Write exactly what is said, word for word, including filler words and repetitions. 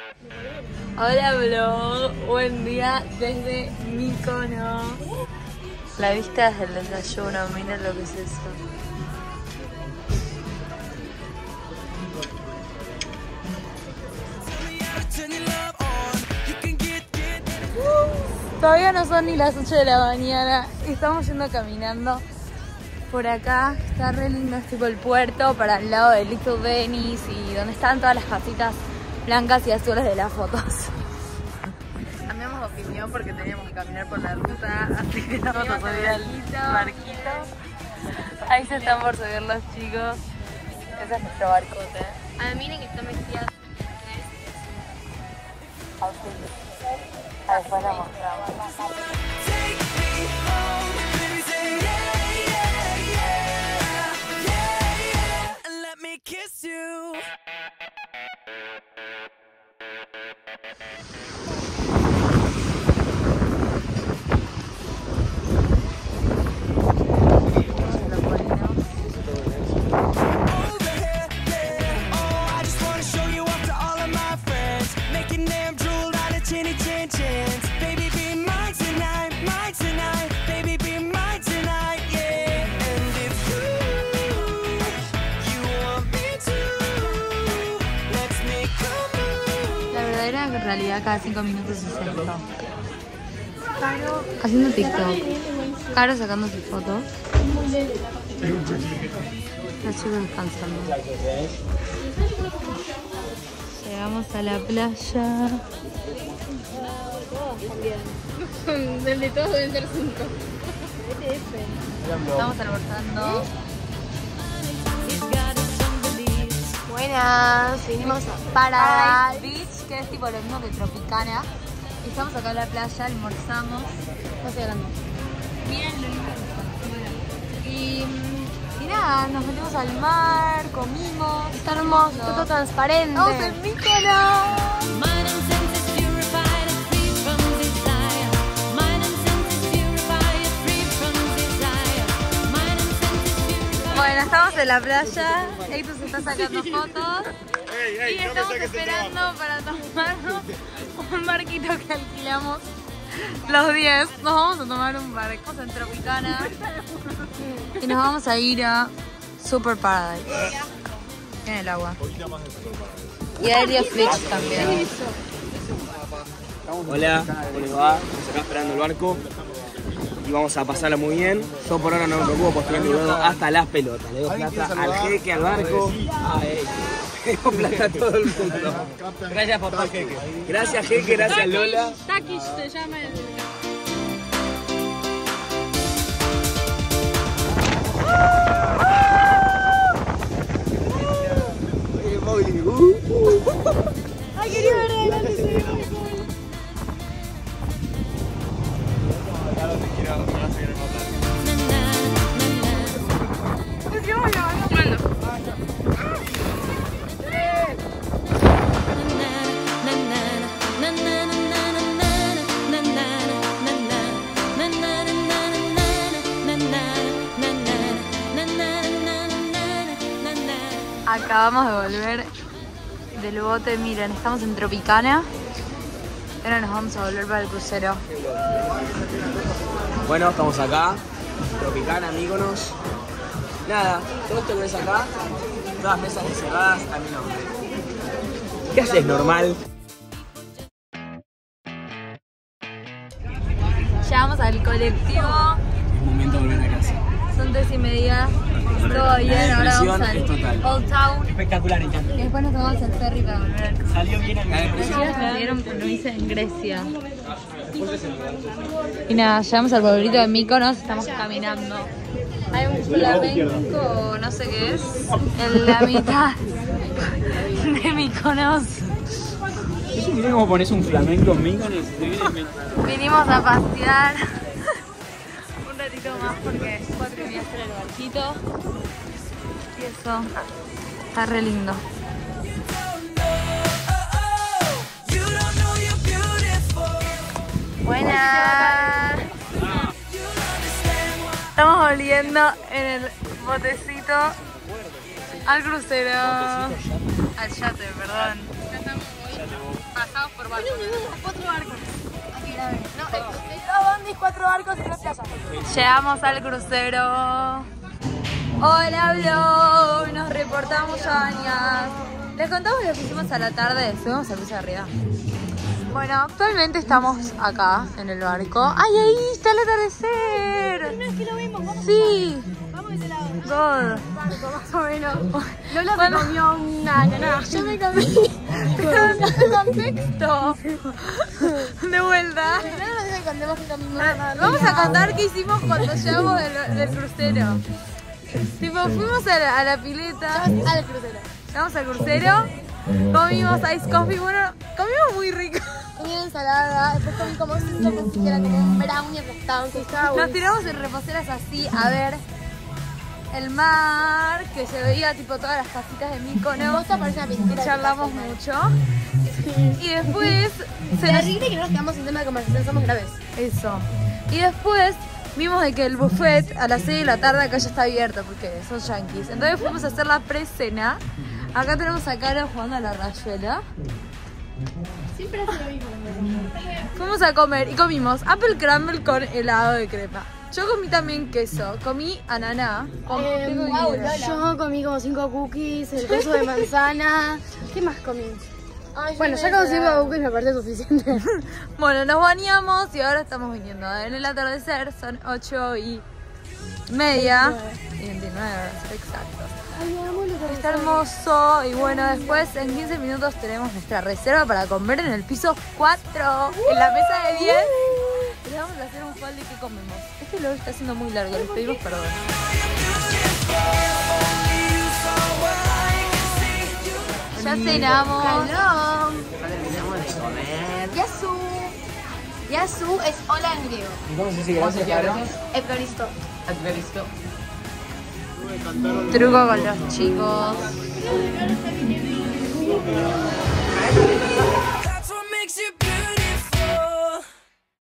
Hola vlog, buen día desde Mykonos. La vista es del desayuno, miren lo que es eso. Uh, todavía no son ni las ocho de la mañana, estamos yendo caminando por acá. Está re lindo, es tipo el puerto para el lado de Little Venice y donde están todas las casitas blancas y azules de las fotos. Cambiamos de opinión porque teníamos que caminar por la ruta, así que vamos a subir al barquito. Ahí se están por subir los chicos. Ese es nuestro barcote. Ah, miren que están vestidas. Ah, después la mostramos. En realidad cada cinco minutos es esto. Caro haciendo TikTok, Caro sacando sus fotos, los chicos descansando. Llegamos a la playa. Del de todos deben ser cinco. Estamos almorzando. Buenas, vinimos a Paradise Beach, que es tipo lo mismo que Tropicana. Estamos acá en la playa, almorzamos. No estoy hablando. Miren lo lindo que está. Y, y nada, nos metimos al mar, comimos. Está hermoso, todo transparente. ¡Vamos en Mykonos! Bueno, estamos en la playa, Eitu se está sacando fotos Ey, ey, y no estamos me saques el esperando para tomarnos un barquito que alquilamos los diez. Nos vamos a tomar un barco en Tropicana y nos vamos a ir a Super Paradise en el agua. Y a Area Flix también. Hola, ¿cómo les va? Estamos acá esperando el barco y vamos a pasarla muy bien. Yo por ahora no me preocupo porque estoy luego hasta las pelotas. Le doy plata al jeque, al barco. Le doy plata a todo el mundo. Gracias, papá. Gracias, jeque, gracias, Lola. Takish se llama el... Ay, quería ver adelante, se ve. Acabamos de volver del bote, miren, estamos en Tropicana. Ahora nos vamos a volver para el crucero. Bueno, estamos acá, Tropicana, Mykonos. Nada, todo esto que ves acá, todas mesas reservadas a mi nombre. ¿Qué haces, normal? Llegamos al colectivo. Es momento de volver a casa. Son tres y media. Todo bien, ahora vamos al Old Town. Espectacular, encanta. Y después nos tomamos el ferry para volver al crucero. Salió bien el Las chicas me dieron que lo hice en Grecia. Y nada, llegamos al pueblito de Mykonos, estamos caminando. Hay un flamenco, no sé qué es, en la mitad de Mykonos. ¿Viste cómo pones un flamenco en Mykonos? Vinimos a pasear un ratito más porque es cuatro y media hacer el barquito. Y eso, está re lindo. Buenas. Estamos volviendo en el botecito al crucero. Al yate, perdón. Cuatro barcos. Aquí, a ver. No, Dos bondis, cuatro barcos y tres playas. Llegamos al crucero. Hola, vlog. Nos reportamos ya bañadas. Les contamos lo que hicimos a la tarde. Subimos al piso de arriba. Bueno, actualmente estamos acá en el barco. ¡Ay, ahí está el atardecer! No es que lo vimos, vamos. Sí. Vamos de ese lado. God. Barco, más o menos. Lola se comió una ganada. Yo me cambié. Pero no te contexto. De vuelta. Primero nos dice que contemos que comimos Ah, una Vamos a contar qué hicimos cuando llegamos del, del crucero. Tipo, fuimos a la, a la pileta. Al crucero. Llegamos al crucero. Comimos ice coffee. Bueno, comimos muy rico. Comí ensalada, después comí como cinco cosas que era como un brownie aplastado, que estaba Nos bueno. tiramos en reposeras así a ver el mar, que se veía tipo todas las casitas de Mykonos. Costa parece una Y pintura. charlamos mucho. Y después se Se nos... ríe que no nos quedamos sin tema de conversación, somos graves. Eso. Y después vimos de que el buffet a las seis de la tarde acá ya está abierto porque son yankees. Entonces fuimos a hacer la pre-cena. Acá tenemos a Caro jugando a la rayuela. Siempre hace lo mismo. Fuimos a comer y comimos apple crumble con helado de crema. Yo comí también queso, comí ananá. Con... Eh, wow, yo comí como cinco cookies, el queso de manzana. ¿Qué más comí? Ay, bueno, ya con cinco cookies me parece suficiente. Bueno, nos bañamos y ahora estamos viniendo. En el atardecer son ocho y media. Y veintinueve, para ser exactos. Ay, amo los Está hermoso y bueno, después en quince minutos tenemos nuestra reserva para comer en el piso cuatro, en la mesa de diez. Y les vamos a hacer un haul de qué comemos. Este vlog está siendo muy largo, les pedimos perdón. Ya cenamos. Calón. Yasu. Yasu es hola en griego. ¿Cómo se dice gracias, Caro? Evcaristo. Adveristo. Truco con los chicos.